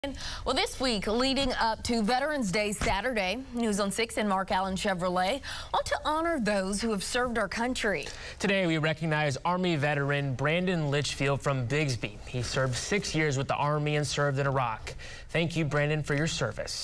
Well, this week leading up to Veterans Day Saturday, News on 6 and Mark Allen Chevrolet want to honor those who have served our country. Today we recognize Army veteran Brandon Litchfield from Bigsby. He served 6 years with the Army and served in Iraq. Thank you, Brandon, for your service.